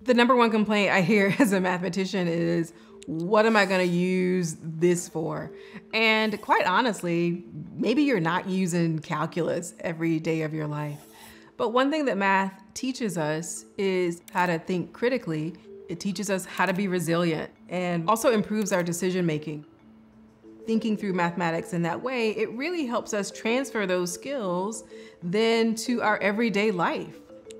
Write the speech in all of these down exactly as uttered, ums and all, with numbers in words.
The number one complaint I hear as a mathematician is, what am I gonna use this for? And quite honestly, maybe you're not using calculus every day of your life. But one thing that math teaches us is how to think critically. It teaches us how to be resilient and also improves our decision making. Thinking through mathematics in that way, it really helps us transfer those skills then to our everyday life.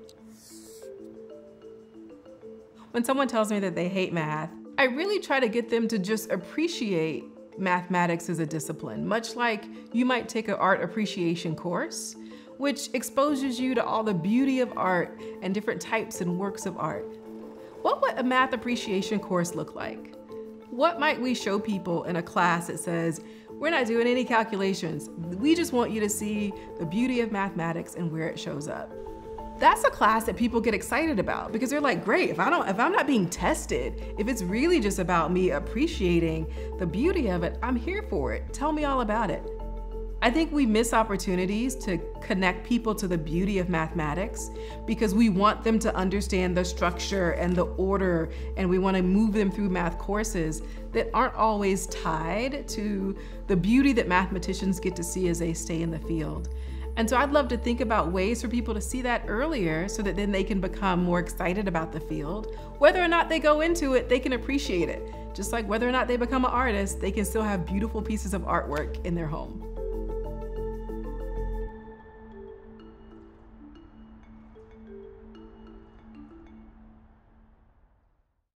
When someone tells me that they hate math, I really try to get them to just appreciate mathematics as a discipline, much like you might take an art appreciation course, which exposes you to all the beauty of art and different types and works of art. What would a math appreciation course look like? What might we show people in a class that says, we're not doing any calculations, we just want you to see the beauty of mathematics and where it shows up? That's a class that people get excited about because they're like, great, if I don't, if I'm not being tested, if it's really just about me appreciating the beauty of it, I'm here for it. Tell me all about it. I think we miss opportunities to connect people to the beauty of mathematics because we want them to understand the structure and the order, and we want to move them through math courses that aren't always tied to the beauty that mathematicians get to see as they stay in the field. And so I'd love to think about ways for people to see that earlier so that then they can become more excited about the field. Whether or not they go into it, they can appreciate it. Just like whether or not they become an artist, they can still have beautiful pieces of artwork in their home.